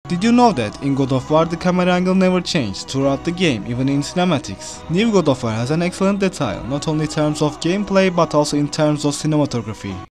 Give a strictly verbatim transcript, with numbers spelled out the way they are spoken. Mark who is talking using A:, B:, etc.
A: Did you know that in God of War the camera angle never changed throughout the game, even in cinematics? New God of War has an excellent detail, not only in terms of gameplay but also in terms of cinematography.